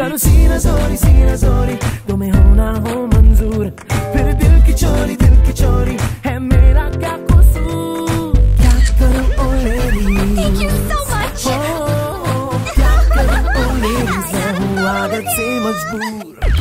मानो सीना जोरी तुम्हें होना हो मंजूर, फिर दिल की चोरी है मेरा क्या कसूर। क्या करूं oh lady, Thank you so much. क्या करूं ओ लेडी, मैं हूँ आदत से मजबूर।